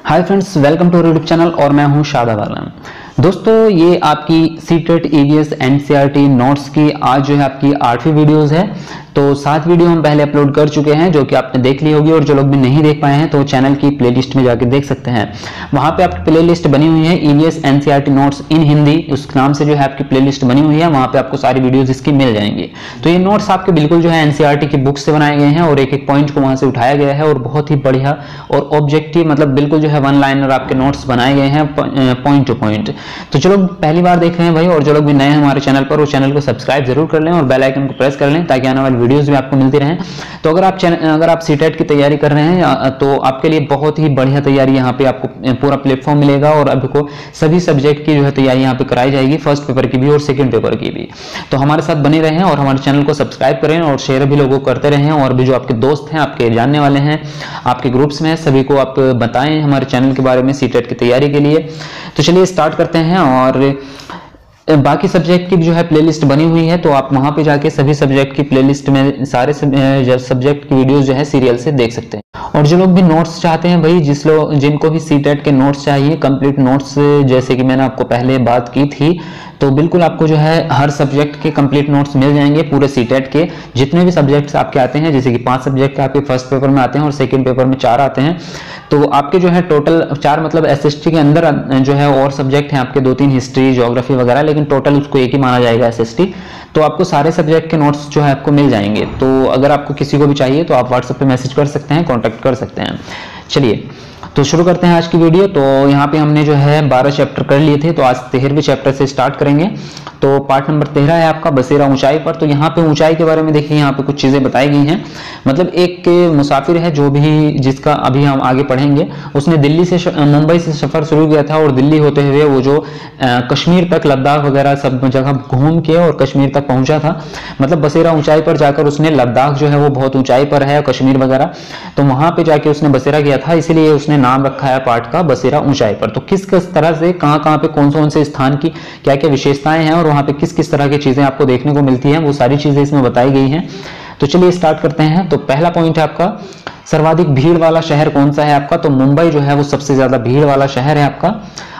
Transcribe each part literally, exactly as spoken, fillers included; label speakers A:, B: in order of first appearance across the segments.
A: Hi friends, welcome to YouTube channel और मैं हूं शादाब आलम। दोस्तों, ये आपकी सीटेट ईवीएस एनसीईआरटी नोट्स की आज जो है आपकी आठवीं वीडियोस है। तो सात वीडियो हम पहले अपलोड कर चुके हैं जो कि आपने देख ली होगी, और जो लोग भी नहीं देख पाए हैं तो चैनल की प्लेलिस्ट में जाके देख सकते हैं। वहां पे आपकी प्लेलिस्ट बनी हुई है EVS NCERT notes in Hindi, उस नाम से जो है आपकी प्लेलिस्ट बनी हुई है। वहां पे आपको सारी वीडियोस इसकी मिल जाएंगी। तो ये नोट्स आपके बिल्कुल जो है एनसीईआरटी की बुक से बनाए गए हैं और एक एक पॉइंट को वहां से उठाया गया है और बहुत ही बढ़िया और ऑब्जेक्टिव, मतलब बिल्कुल जो है वन लाइनर आपके नोट्स बनाए गए हैं पॉइंट टू पॉइंट। तो जो लोग पहली बार देख रहे हैं भाई, और जो लोग भी नए हैं हमारे चैनल पर, वो चैनल को सब्सक्राइब जरूर कर लें और बेल आइकन को प्रेस कर लें ताकि आने वाली वीडियोस भी आपको मिलती रहें। तो अगर आप अगर आप सीटेट की तैयारी कर रहे हैं तो आपके लिए बहुत ही बढ़िया तैयारी यहाँ पे आपको पूरा प्लेटफॉर्म मिलेगा और आपको सभी सब्जेक्ट की जो है तैयारी यहाँ पे कराई जाएगी, फर्स्ट पेपर की भी और सेकंड पेपर की भी। तो हमारे साथ बने रहें और हमारे चैनल को सब्सक्राइब करें और शेयर भी लोगों को करते रहें, और भी जो आपके दोस्त हैं, आपके जानने वाले हैं, आपके ग्रुप्स में, सभी को आप बताएं हमारे चैनल के बारे में सीटेट की तैयारी के लिए। तो चलिए स्टार्ट करते हैं। और बाकी सब्जेक्ट की जो है प्लेलिस्ट बनी हुई है, तो आप वहां पे जाके सभी सब्जेक्ट की प्लेलिस्ट में सारे सब्जेक्ट की वीडियोस जो है सीरियल से देख सकते हैं। और जो लोग भी नोट्स चाहते हैं भाई, जिस लोग जिनको भी सीटेट के नोट्स चाहिए, कंप्लीट नोट्स, जैसे कि मैंने आपको पहले बात की थी, तो बिल्कुल आपको जो है हर सब्जेक्ट के कंप्लीट नोट्स मिल जाएंगे। पूरे सीटेट के जितने भी सब्जेक्ट्स आपके आते हैं, जैसे कि पांच सब्जेक्ट आपके फर्स्ट पेपर में आते हैं और सेकंड पेपर में चार आते हैं, तो आपके जो है टोटल चार, मतलब एसएसटी के अंदर जो है और सब्जेक्ट हैं आपके दो तीन, हिस्ट्री, ज्योग्राफी वगैरह, लेकिन टोटल उसको एक ही माना जाएगा एसएसटी। तो आपको सारे सब्जेक्ट के नोट्स जो है आपको मिल जाएंगे। तो अगर आपको किसी को भी चाहिए तो आप व्हाट्सएप पे मैसेज कर सकते हैं, कॉन्टैक्ट कर सकते हैं। चलिए तो शुरू करते हैं आज की वीडियो। तो यहाँ पे हमने जो है बारह चैप्टर कर लिए थे, तो आज तेरहवें चैप्टर से स्टार्ट करेंगे। तो पार्ट नंबर तेरह है आपका बसेरा ऊंचाई पर। तो यहाँ पे ऊंचाई के बारे में देखिए, यहाँ पे कुछ चीजें बताई गई हैं। मतलब एक मुसाफिर है जो भी, जिसका अभी हम आगे पढ़ेंगे, उसने दिल्ली से मुंबई से सफर शुरू किया था और दिल्ली होते हुए वो जो आ, कश्मीर तक, लद्दाख वगैरह सब जगह घूम के और कश्मीर तक पहुंचा था। मतलब बसेरा ऊंचाई पर जाकर उसने, लद्दाख जो है वो बहुत ऊंचाई पर है, कश्मीर वगैरह, तो वहां पे जाके उसने बसेरा किया था, इसीलिए उसने नाम रखा है पार्ट का बसेरा ऊंचाई पर। तो किस किस तरह से, कहां कहां पे, कौन कौन से स्थान की क्या क्या विशेषताएं हैं और वहां पे किस किस तरह की चीजें आपको देखने को मिलती हैं, वो सारी चीजें इसमें बताई गई हैं। तो चलिए स्टार्ट करते हैं। तो पहला पॉइंट है आपका, सर्वाधिक भीड़ वाला शहर कौन सा है आपका? तो मुंबई जो है वो सबसे ज्यादा भीड़ वाला शहर है आपका।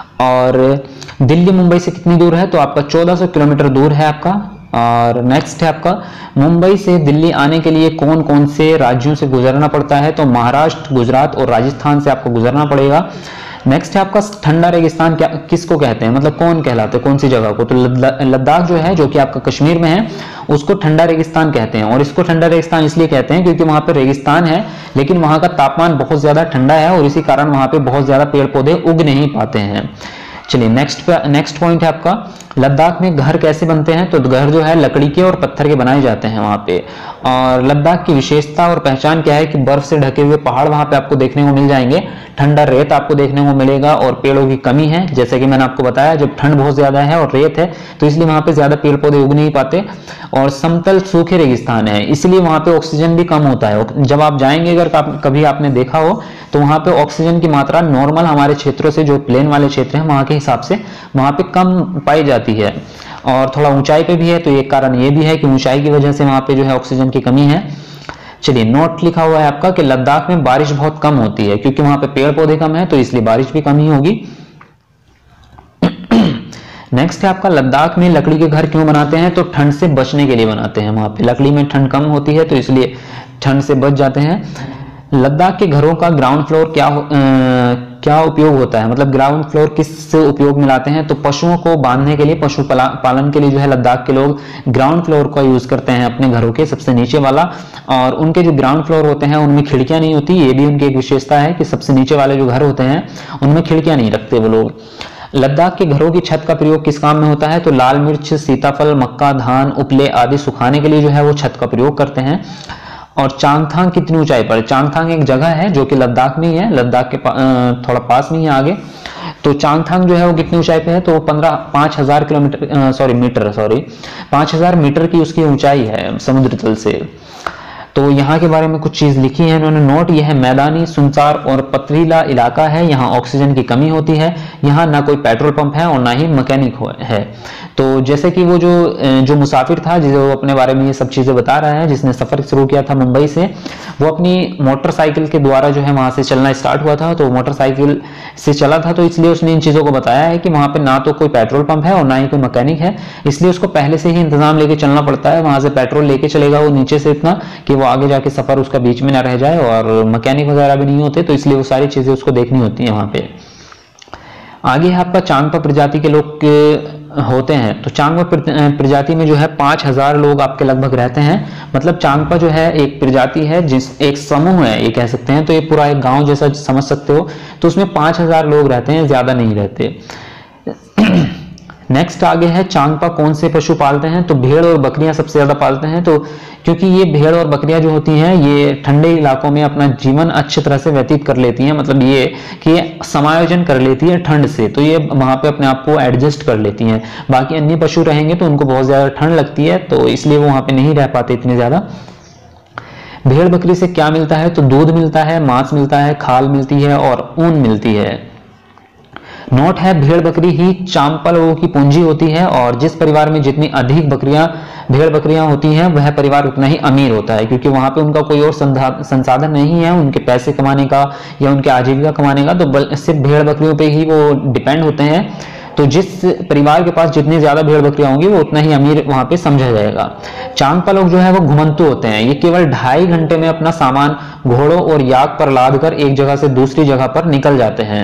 A: और दिल्ली मुंबई से कितनी दूर है? तो आपका चौदह सौ किलोमीटर दूर है आपका। और नेक्स्ट है आपका, मुंबई से दिल्ली आने के लिए कौन कौन से राज्यों से गुजरना पड़ता है? तो महाराष्ट्र, गुजरात और राजस्थान से आपको गुजरना पड़ेगा। नेक्स्ट है आपका, ठंडा रेगिस्तान क्या किसको कहते हैं, मतलब कौन कहलाते हैं, कौन सी जगह को? तो लद्दाख जो है, जो कि आपका कश्मीर में है, उसको ठंडा रेगिस्तान कहते हैं। और इसको ठंडा रेगिस्तान इसलिए कहते हैं क्योंकि वहां पे रेगिस्तान है, लेकिन वहां का तापमान बहुत ज्यादा ठंडा है और इसी कारण वहां पे बहुत ज्यादा पेड़ पौधे उग नहीं पाते हैं। चलिए नेक्स्ट नेक्स्ट पॉइंट है आपका, लद्दाख में घर कैसे बनते हैं? तो घर जो है लकड़ी के और पत्थर के बनाए जाते हैं वहां पे। और लद्दाख की विशेषता और पहचान क्या है कि बर्फ से ढके हुए पहाड़ वहां पे आपको देखने को मिल जाएंगे, ठंडा रेत आपको देखने को मिलेगा और पेड़ों की कमी है। जैसे कि मैंने आपको बताया, जब ठंड बहुत ज्यादा है और रेत है तो इसलिए वहां पे ज्यादा पेड़ पौधे उग नहीं पाते। और समतल सूखे रेगिस्तान है, इसलिए वहां पे ऑक्सीजन भी कम होता है। जब आप जाएंगे, अगर कभी आपने देखा हो, तो वहां पे ऑक्सीजन की मात्रा नॉर्मल हमारे क्षेत्रों से, जो प्लेन वाले क्षेत्र हैं वहां के हिसाब से वहां पे कम पाई जाती है। और थोड़ा ऊंचाई पे भी है, तो एक कारण ये भी है कि ऊंचाई की वजह से वहां पे जो है ऑक्सीजन की कमी है। चलिए नोट लिखा हुआ है आपका कि लद्दाख में बारिश बहुत कम होती है, क्योंकि वहां पे पेड़ पौधे कम है, तो इसलिए बारिश भी कम ही होगी। नेक्स्ट है आपका, लद्दाख में लकड़ी के घर क्यों बनाते हैं? तो ठंड से बचने के लिए बनाते हैं। वहां पे लकड़ी में ठंड कम होती है, तो इसलिए ठंड से बच जाते हैं। लद्दाख के घरों का ग्राउंड फ्लोर क्या हो, आ, क्या उपयोग होता है? मतलब ग्राउंड फ्लोर किस उपयोग में लाते हैं? तो पशुओं को बांधने के लिए, पशु पालन के लिए जो है लद्दाख के लोग ग्राउंड फ्लोर का यूज करते हैं अपने घरों के सबसे नीचे वाला। और उनके जो ग्राउंड फ्लोर होते हैं उनमें खिड़कियां नहीं होती, ये भी उनकी एक विशेषता है कि सबसे नीचे वाले जो घर होते हैं उनमें खिड़कियां नहीं रखते वो लोग। लद्दाख के घरों की छत का प्रयोग किस काम में होता है? तो लाल मिर्च, सीताफल, मक्का, धान, उपले आदि सुखाने के लिए जो है वो छत का प्रयोग करते हैं। और चांगथांग कितनी ऊंचाई पर? चांगथांग एक जगह है जो कि लद्दाख में ही है, लद्दाख के पा, थोड़ा पास में ही है आगे। तो चांगथांग जो है वो कितनी ऊंचाई पे है? तो पंद्रह पांच हजार किलोमीटर सॉरी मीटर सॉरी पांच हजार मीटर की उसकी ऊंचाई है समुद्र तल से। तो यहाँ के बारे में कुछ चीज लिखी है इन्होंने नोट। यह मैदानी, सुनसार और पथरीला इलाका है। यहाँ ऑक्सीजन की कमी होती है। यहाँ ना कोई पेट्रोल पंप है और ना ही मैकेनिक है। तो जैसे कि वो जो जो मुसाफिर था जो अपने बारे में ये सब चीजें बता रहा है, जिसने सफर शुरू किया था मुंबई से, वो अपनी मोटरसाइकिल के द्वारा जो है वहां से चलना स्टार्ट हुआ था। तो मोटरसाइकिल से चला था, तो इसलिए उसने इन चीजों को बताया है कि वहां पे ना तो कोई पेट्रोल पंप है और ना ही कोई मैकेनिक है, इसलिए उसको पहले से ही इंतजाम लेके चलना पड़ता है। वहां से पेट्रोल लेके चलेगा वो नीचे से इतना कि वो आगे जाके सफर उसका बीच में ना रह जाए, और मैकेनिक वगैरह भी नहीं होते, तो इसलिए वो सारी चीजें उसको देखनी होती है वहां पे। आगे है आपका चांगपा प्रजाति के लोग के होते हैं। तो चांगपा प्रजाति में जो है पांच हजार लोग आपके लगभग रहते हैं। मतलब चांगपा जो है एक प्रजाति है, जिस एक समूह है ये कह सकते हैं। तो ये पूरा एक गांव जैसा समझ सकते हो। तो उसमें पांच हजार लोग रहते हैं, ज्यादा नहीं रहते। नेक्स्ट आगे है चांगपा कौन से पशु पालते हैं। तो भेड़ और बकरियां सबसे ज्यादा पालते हैं। तो क्योंकि ये भेड़ और बकरियां जो होती हैं ये ठंडे इलाकों में अपना जीवन अच्छी तरह से व्यतीत कर लेती हैं। मतलब ये कि ये समायोजन कर लेती है ठंड से, तो ये वहां पे अपने आप को एडजस्ट कर लेती हैं। बाकी अन्य पशु रहेंगे तो उनको बहुत ज्यादा ठंड लगती है, तो इसलिए वो वहां पे नहीं रह पाते इतने ज्यादा। भेड़ बकरी से क्या मिलता है। तो दूध मिलता है, मांस मिलता है, खाल मिलती है और ऊन मिलती है। नोट है भेड़ बकरी ही चांगपा लोगों की पूंजी होती है, और जिस परिवार में जितनी अधिक बकरियां भेड़ बकरियां होती हैं वह परिवार उतना ही अमीर होता है, क्योंकि वहां पे उनका कोई और संसाधन नहीं है उनके पैसे कमाने का या उनके आजीविका कमाने का, तो सिर्फ भेड़ बकरियों पे ही वो डिपेंड होते हैं। तो जिस परिवार के पास जितनी ज्यादा भेड़ बकरियां होंगी वो उतना ही अमीर वहां पे समझा जाएगा। चांगपा लोग जो है वो घुमंतु होते हैं। ये केवल ढाई घंटे में अपना सामान घोड़ों और याक पर लाद कर एक जगह से दूसरी जगह पर निकल जाते हैं।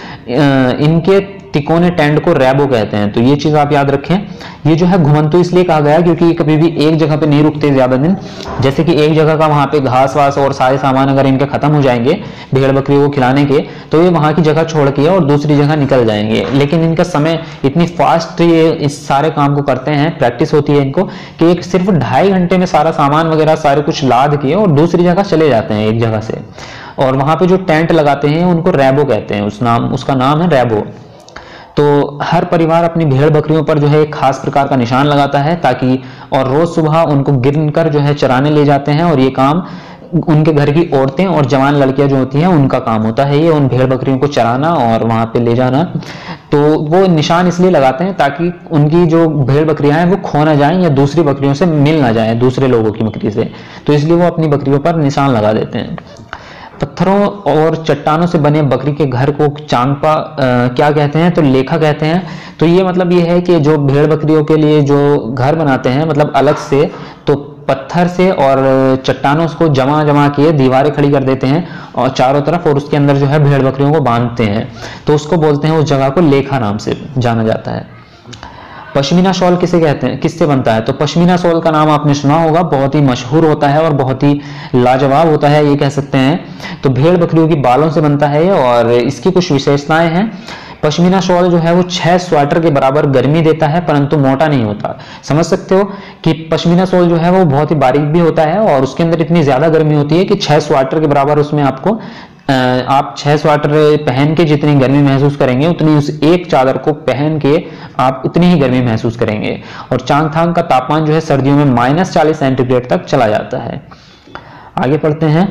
A: इनके तिकोने टेंट को रैबो कहते हैं। तो ये चीज आप याद रखें। ये जो है घुमंतु इसलिए कहा गया क्योंकि ये कभी भी एक जगह पे नहीं रुकते ज्यादा दिन। जैसे कि एक जगह का वहां पे घास वास और सारे सामान अगर इनके खत्म हो जाएंगे भेड़ बकरी को खिलाने के, तो ये वहां की जगह छोड़ के और दूसरी जगह निकल जाएंगे। लेकिन इनका समय इतनी फास्ट ये इस सारे काम को करते हैं, प्रैक्टिस होती है इनको, कि एक सिर्फ ढाई घंटे में सारा सामान वगैरह सारे कुछ लाद के और दूसरी जगह चले जाते हैं एक जगह से। और वहां पे जो टेंट लगाते हैं उनको रैबो कहते हैं। उस नाम उसका नाम है रैबो। तो हर परिवार अपनी भेड़ बकरियों पर जो है एक खास प्रकार का निशान लगाता है ताकि, और रोज सुबह उनको गिनकर जो है चराने ले जाते हैं, और ये काम उनके घर की औरतें और जवान लड़कियां जो होती हैं उनका काम होता है, ये उन भेड़ बकरियों को चराना और वहां पे ले जाना। तो वो निशान इसलिए लगाते हैं ताकि उनकी जो भेड़ बकरियां हैं वो खो ना जाएं या दूसरी बकरियों से मिल ना जाए दूसरे लोगों की बकरी से, तो इसलिए वो अपनी बकरियों पर निशान लगा देते हैं। पत्थरों और चट्टानों से बने बकरी के घर को चांगपा क्या कहते हैं, तो लेखा कहते हैं। तो ये मतलब ये है कि जो भेड़ बकरियों के लिए जो घर बनाते हैं मतलब अलग से, तो पत्थर से और चट्टानों को जमा जमा किए दीवारें खड़ी कर देते हैं और चारों तरफ, और उसके अंदर जो है भेड़ बकरियों को बांधते हैं, तो उसको बोलते हैं, उस जगह को लेखा नाम से जाना जाता है। पश्मीना शॉल किसे कहते हैं, किससे बनता है, तो पश्मीना शॉल का नाम आपने सुना होगा, बहुत ही मशहूर होता है और बहुत ही लाजवाब होता है ये कह सकते हैं। तो भेड़ बकरियों की बालों से बनता है और इसकी कुछ विशेषताएं हैं। पश्मीना शॉल जो है वो छह स्वेटर के बराबर गर्मी देता है परंतु मोटा नहीं होता। समझ सकते हो कि पश्मीना शॉल जो है वो बहुत ही बारीक भी होता है और उसके अंदर इतनी ज्यादा गर्मी होती है कि छह स्वेटर के बराबर उसमें आपको आप छह स्वेटर पहन के जितनी गर्मी महसूस करेंगे उतनी उस एक चादर को पहन के आप उतनी ही गर्मी महसूस करेंगे। और चांगथांग का तापमान जो है सर्दियों में माइनस चालीस सेंटीग्रेड तक चला जाता है। आगे पढ़ते हैं।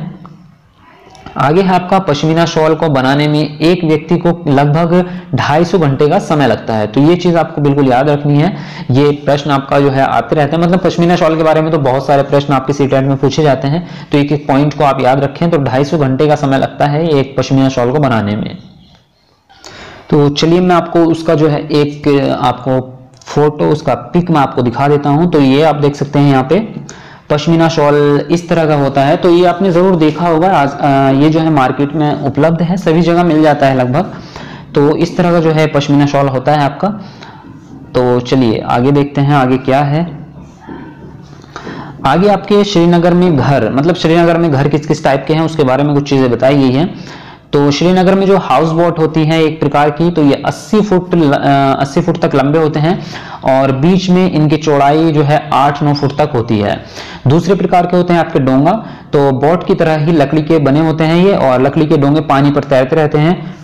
A: आगे है आपका पश्मीना शॉल को बनाने में एक व्यक्ति को लगभग ढाई सौ घंटे का समय लगता है। तो ये चीज आपको बिल्कुल याद रखनी है। ये प्रश्न आपका जो है आते रहते हैं, मतलब पश्मीना शॉल के बारे में तो बहुत सारे प्रश्न आपके सीटेट में पूछे जाते हैं, तो एक एक पॉइंट को आप याद रखें। तो ढाई सौ घंटे का समय लगता है एक पश्मीना शॉल को बनाने में। तो चलिए मैं आपको उसका जो है एक आपको फोटो उसका पिक मैं आपको दिखा देता हूं। तो ये आप देख सकते हैं यहाँ पे पश्मीना शॉल इस तरह का होता है। तो ये आपने जरूर देखा होगा, आज आ, ये जो है मार्केट में उपलब्ध है, सभी जगह मिल जाता है लगभग। तो इस तरह का जो है पश्मीना शॉल होता है आपका। तो चलिए आगे देखते हैं आगे क्या है। आगे आपके श्रीनगर में घर, मतलब श्रीनगर में घर किस किस टाइप के हैं उसके बारे में कुछ चीजें बताई गई हैं। तो श्रीनगर में जो हाउस बोट होती है एक प्रकार की, तो ये अस्सी फुट अस्सी फुट तक लंबे होते हैं और बीच में इनकी चौड़ाई जो है आठ नौ फुट तक होती है। दूसरे प्रकार के होते हैं आपके डोंगा, तो बोट की तरह ही लकड़ी के बने होते हैं ये, और लकड़ी के डोंगे पानी पर तैरते रहते हैं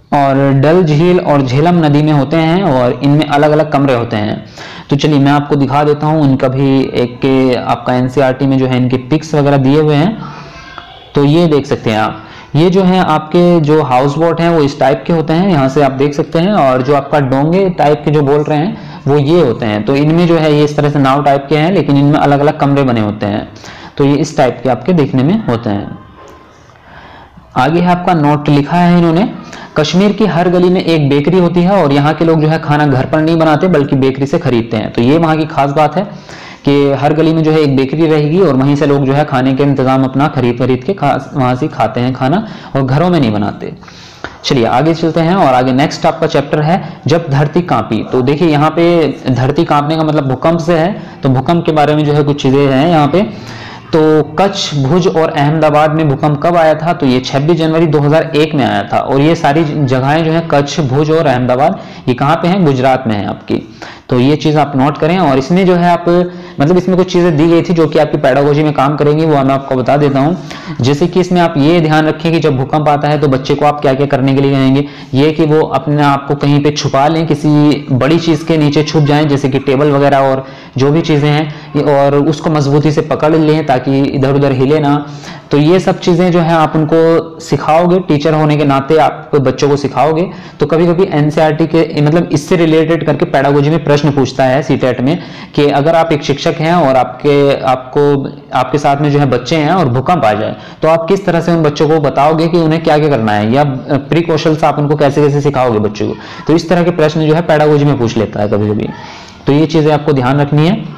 A: और डल झील और झेलम नदी में होते हैं और इनमें अलग अलग कमरे होते हैं। तो चलिए मैं आपको दिखा देता हूँ, इनका भी एक के आपका एनसीईआरटी में जो है इनके पिक्स वगैरह दिए हुए हैं। तो ये देख सकते हैं आप, ये जो है आपके जो हाउस बोट हैं वो इस टाइप के होते हैं, यहाँ से आप देख सकते हैं। और जो आपका डोंगे टाइप के जो बोल रहे हैं वो ये होते हैं। तो इनमें जो है ये इस तरह से नाव टाइप के हैं, लेकिन इनमें अलग अलग कमरे बने होते हैं। तो ये इस टाइप के आपके देखने में होते हैं। आगे है आपका नोट लिखा है इन्होंने, कश्मीर की हर गली में एक बेकरी होती है और यहाँ के लोग जो है खाना घर पर नहीं बनाते बल्कि बेकरी से खरीदते हैं। तो ये वहाँ की खास बात है कि हर गली में जो है एक बेकरी रहेगी और वहीं से लोग जो है खाने के इंतजाम अपना खरीद खरीद के वहां से खाते हैं खाना, और घरों में नहीं बनाते। चलिए आगे चलते हैं और आगे नेक्स्ट आपका चैप्टर है जब धरती कांपी। तो देखिए यहाँ पे धरती कांपने का मतलब भूकंप से है, तो भूकंप के बारे में जो है कुछ चीजें हैं यहाँ पे। तो कच्छ, भुज और अहमदाबाद में भूकंप कब आया था? तो ये छब्बीस जनवरी दो हज़ार एक में आया था। और ये सारी जगहें जो है कच्छ, भुज और अहमदाबाद, ये कहाँ पे हैं? गुजरात में है आपकी। तो ये चीज आप नोट करें। और इसमें जो है आप मतलब इसमें कुछ चीजें दी गई थी जो कि आपकी पेडागोजी में काम करेंगी, वो मैं आपको बता देता हूँ। जैसे कि इसमें आप ये ध्यान रखें कि जब भूकंप आता है तो बच्चे को आप क्या क्या करने के लिए कहेंगे, ये कि वो अपने आप को कहीं पे छुपा लें, किसी बड़ी चीज के नीचे छुप जाएं, जैसे कि टेबल वगैरह और जो भी चीजें हैं, और उसको मजबूती से पकड़ लें ताकि इधर उधर हिले ना। तो ये सब चीजें जो है आप उनको सिखाओगे, टीचर होने के नाते आप बच्चों को सिखाओगे। तो कभी कभी एनसीईआरटी के मतलब इससे रिलेटेड करके पेडागोजी में प्रश्न पूछता है सीटेट में कि अगर आप एक शिक्षक हैं और आपके आपको आपके साथ में जो है बच्चे हैं और भूकंप आ जाए तो आप किस तरह से उन बच्चों को बताओगे कि उन्हें क्या क्या करना है, या प्रिकॉशंस आप उनको कैसे कैसे सिखाओगे बच्चों को। तो इस तरह के प्रश्न जो है पेडागोजी में पूछ लेता है कभी कभी। तो ये चीजें आपको ध्यान रखनी है।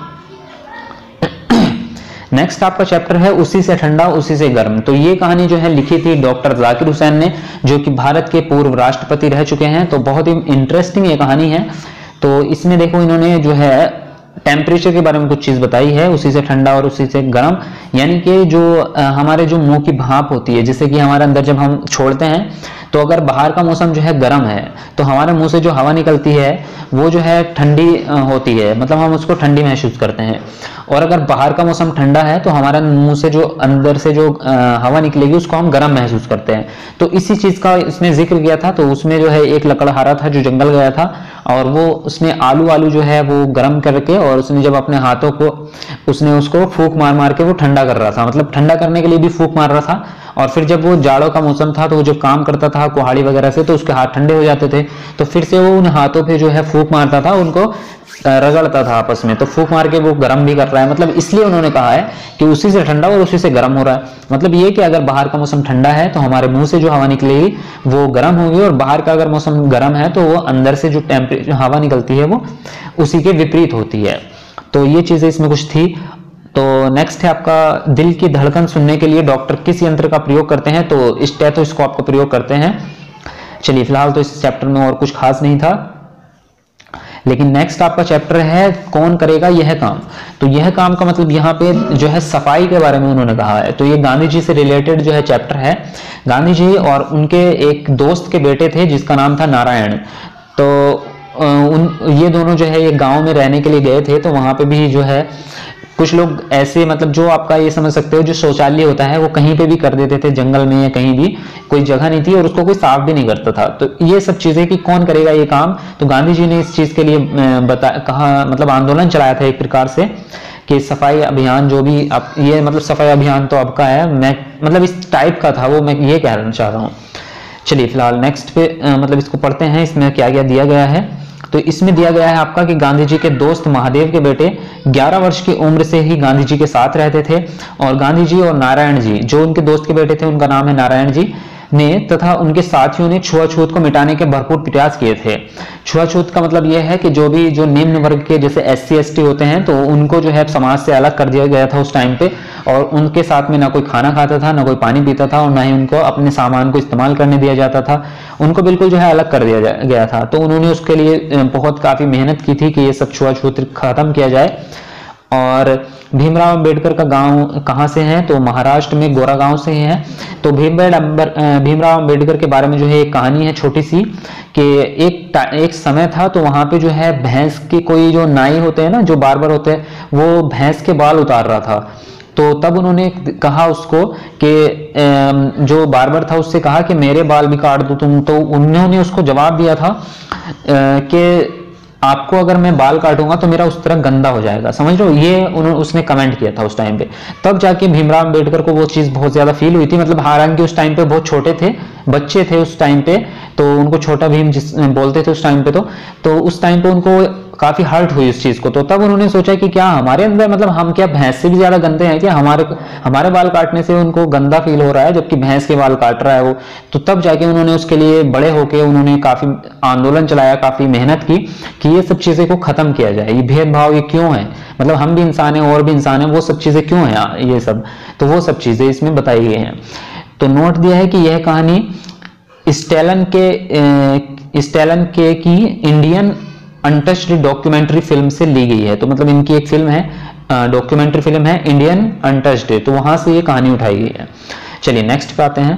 A: नेक्स्ट आपका चैप्टर है उसी से ठंडा उसी से गर्म। तो ये कहानी जो है लिखी थी डॉक्टर जाकिर हुसैन ने, जो कि भारत के पूर्व राष्ट्रपति रह चुके हैं। तो बहुत ही इंटरेस्टिंग ये कहानी है। तो इसमें देखो इन्होंने जो है टेम्परेचर के बारे में कुछ चीज बताई है, उसी से ठंडा और उसी से गर्म। यानी कि जो आ, हमारे जो मुंह की भाप होती है, जैसे कि हमारे अंदर जब हम छोड़ते हैं, तो अगर बाहर का मौसम जो है गर्म है तो हमारे मुंह से जो हवा निकलती है वो जो है ठंडी होती है, मतलब हम उसको ठंडी महसूस करते हैं। और अगर बाहर का मौसम ठंडा है तो हमारे मुंह से जो अंदर से जो हवा निकलेगी उसको हम गर्म महसूस करते हैं। तो इसी चीज का इसमें जिक्र किया था। तो उसमें जो है एक लकड़हारा था जो जंगल गया था और वो उसने आलू आलू जो है वो गर्म करके, और उसने जब अपने हाथों को उसने उसको फूंक मार मार के वो ठंडा कर रहा था, मतलब ठंडा करने के लिए भी फूंक मार रहा था। और फिर जब वो जाड़ों का मौसम था तो वो जब काम करता था कुहाड़ी वगैरह से तो उसके हाथ ठंडे हो जाते थे, तो फिर से वो उन हाथों पे जो है फूंक मारता था, उनको रगड़ता था आपस में। तो फूंक मार के वो गर्म भी कर रहा है, मतलब इसलिए उन्होंने कहा है कि उसी से ठंडा और उसी से गर्म हो रहा है। मतलब ये कि अगर बाहर का मौसम ठंडा है तो हमारे मुंह से जो हवा निकलेगी वो गर्म होगी, और बाहर का अगर मौसम गर्म है तो वो अंदर से जो टेम्परेचर हवा निकलती है वो उसी के विपरीत होती है। तो ये चीजें इसमें कुछ थी। तो नेक्स्ट है आपका दिल की धड़कन सुनने के लिए डॉक्टर किस यंत्र का प्रयोग करते हैं? तो स्टेथोस्कोप का प्रयोग करते हैं। चलिए फिलहाल तो इस चैप्टर में और कुछ खास नहीं था, लेकिन नेक्स्ट आपका चैप्टर है कौन करेगा यह काम। तो यह काम का मतलब यहाँ पे जो है सफाई के बारे में उन्होंने कहा है। तो ये गांधी जी से रिलेटेड जो है चैप्टर है। गांधी जी और उनके एक दोस्त के बेटे थे जिसका नाम था नारायण। तो उन ये दोनों जो है ये गांव में रहने के लिए गए थे। तो वहां पे भी जो है कुछ लोग ऐसे, मतलब जो आपका ये समझ सकते हो जो शौचालय होता है वो कहीं पे भी कर देते थे, जंगल में या कहीं भी, कोई जगह नहीं थी और उसको कोई साफ भी नहीं करता था। तो ये सब चीजें कि कौन करेगा ये काम। तो गांधी जी ने इस चीज के लिए बता कहा, मतलब आंदोलन चलाया था एक प्रकार से कि सफाई अभियान जो भी आप ये मतलब सफाई अभियान तो आपका है, मैं मतलब इस टाइप का था वो, मैं ये कहना चाह रहा हूँ। चलिए फिलहाल नेक्स्ट पे मतलब इसको पढ़ते हैं, इसमें क्या क्या दिया गया है। तो इसमें दिया गया है आपका कि गांधी जी के दोस्त महादेव के बेटे ग्यारह वर्ष की उम्र से ही गांधी जी के साथ रहते थे, और गांधी जी और नारायण जी जो उनके दोस्त के बेटे थे उनका नाम है नारायण जी ने तथा उनके साथियों ने छुआछूत को मिटाने के भरपूर प्रयास किए थे। छुआछूत का मतलब यह है कि जो भी जो निम्न वर्ग के जैसे एस सी एस टी होते हैं तो उनको जो है समाज से अलग कर दिया गया था उस टाइम पे, और उनके साथ में ना कोई खाना खाता था, ना कोई पानी पीता था, और ना ही उनको अपने सामान को इस्तेमाल करने दिया जाता था। उनको बिल्कुल जो है अलग कर दिया गया था। तो उन्होंने उसके लिए बहुत काफी मेहनत की थी कि ये सब छुआछूत खत्म किया जाए। और भीमराव अंबेडकर का गांव कहाँ से है? तो महाराष्ट्र में गोरा गांव से ही है। तो भीमराव भीमराव अंबेडकर के बारे में जो है एक कहानी है छोटी सी कि एक एक समय था तो वहां पे जो है भैंस के कोई जो नाई होते हैं ना, जो बार्बर होते हैं, वो भैंस के बाल उतार रहा था। तो तब उन्होंने कहा उसको कि जो बार्बर था उससे कहा कि मेरे बाल भी काट दो तुम। तो उन्होंने उसको जवाब दिया था कि आपको अगर मैं बाल काटूंगा तो मेरा उस तरह गंदा हो जाएगा, समझ रहे हो, ये उन्होंने उसने कमेंट किया था उस टाइम पे। तब जाके भीमराव अंबेडकर को वो चीज बहुत ज्यादा फील हुई थी। मतलब हालांकि उस टाइम पे बहुत छोटे थे, बच्चे थे उस टाइम पे, तो उनको छोटा भीम जिस बोलते थे उस टाइम पे, तो तो उस टाइम पे उनको काफी हर्ट हुई उस चीज को। तो तब उन्होंने सोचा कि क्या हमारे अंदर, मतलब हम क्या भैंस से भी ज्यादा गंदे हैं क्या, हमारे हमारे बाल काटने से उनको गंदा फील हो रहा है जबकि भैंस के बाल काट रहा है वो। तो तब जाके उन्होंने उसके लिए बड़े होके उन्होंने काफी आंदोलन चलाया, काफी मेहनत की कि ये सब चीजें को खत्म किया जाए, ये भेदभाव ये क्यों है, मतलब हम भी इंसान हैं और भी इंसान हैं, वो सब चीजें क्यों है ये सब, तो वो सब चीजें इसमें बताई गई हैं। तो नोट दिया है कि यह कहानी स्टेलन के स्टेलन के की इंडियन अनटच्ड डॉक्यूमेंट्री फिल्म से ली गई है। तो मतलब इनकी एक फिल्म है, डॉक्यूमेंट्री फिल्म है इंडियन अनटच्ड, तो वहां से ये कहानी उठाई गई है। चलिए नेक्स्ट पे आते हैं।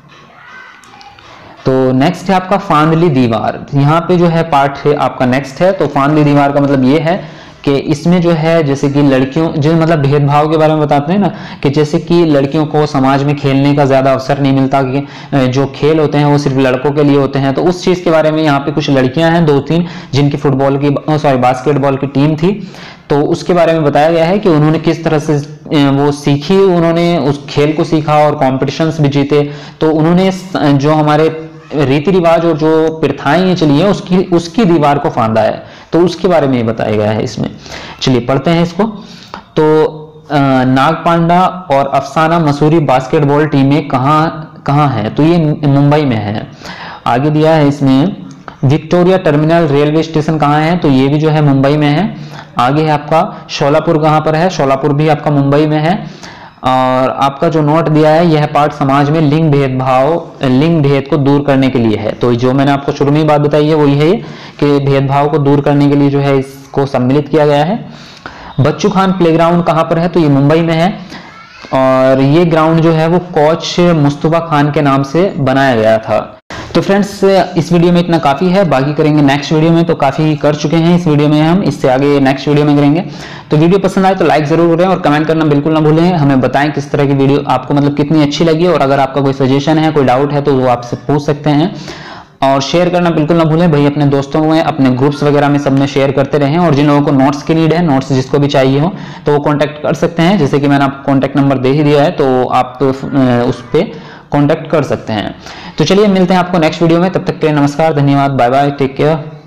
A: तो नेक्स्ट है आपका फांदली दीवार। यहाँ पे जो है पार्ट है आपका नेक्स्ट है। तो फांदली दीवार का मतलब ये है कि इसमें जो है जैसे कि लड़कियों जो मतलब भेदभाव के बारे में बताते हैं ना, कि जैसे कि लड़कियों को समाज में खेलने का ज्यादा अवसर नहीं मिलता, कि जो खेल होते हैं वो सिर्फ लड़कों के लिए होते हैं। तो उस चीज के बारे में यहाँ पे कुछ लड़कियां हैं दो तीन जिनकी फुटबॉल की सॉरी बास्केटबॉल की टीम थी, तो उसके बारे में बताया गया है कि उन्होंने किस तरह से वो सीखी, उन्होंने उस खेल को सीखा और कॉम्पिटिशन्स भी जीते। तो उन्होंने जो हमारे रीति रिवाज और जो प्रथाएं चली है उसकी उसकी दीवार को फांदा है, तो उसके बारे में बताया गया है इसमें। चलिए पढ़ते हैं इसको। तो नागपांडा और अफसाना मसूरी बास्केटबॉल टीमें कहाँ कहाँ है, तो ये मुंबई में है। आगे दिया है इसमें विक्टोरिया टर्मिनल रेलवे स्टेशन कहाँ है, तो ये भी जो है मुंबई में है। आगे है आपका शोलापुर कहाँ पर है, शोलापुर भी आपका मुंबई में है। और आपका जो नोट दिया है यह पार्ट समाज में लिंग भेदभाव लिंग भेद को दूर करने के लिए है। तो जो मैंने आपको शुरू में बात बताई है वही है कि भेदभाव को दूर करने के लिए जो है इसको सम्मिलित किया गया है। बच्चू खान प्लेग्राउंड कहाँ पर है, तो ये मुंबई में है। और ये ग्राउंड जो है वो कोच मुस्तफा खान के नाम से बनाया गया था। तो फ्रेंड्स इस वीडियो में इतना काफी है, बाकी करेंगे नेक्स्ट वीडियो में। तो काफी कर चुके हैं इस वीडियो में हम, इससे आगे नेक्स्ट वीडियो में करेंगे। तो वीडियो पसंद आए तो लाइक जरूर करें और कमेंट करना बिल्कुल ना भूलें। हमें बताएं किस तरह की वीडियो आपको मतलब कितनी अच्छी लगी, और अगर आपका कोई सजेशन है कोई डाउट है तो वो आपसे पूछ सकते हैं। और शेयर करना बिल्कुल ना भूलें भाई, अपने दोस्तों में अपने ग्रुप्स वगैरह में सब में शेयर करते रहें। और जिन लोगों को नोट्स की नीड है, नोट्स जिसको भी चाहिए हो तो वो कॉन्टैक्ट कर सकते हैं, जैसे कि मैंने आपको कॉन्टैक्ट नंबर दे ही दिया है, तो आप उस पर कॉन्टैक्ट कर सकते हैं। तो चलिए मिलते हैं आपको नेक्स्ट वीडियो में, तब तक के लिए नमस्कार, धन्यवाद, बाय बाय, टेक केयर।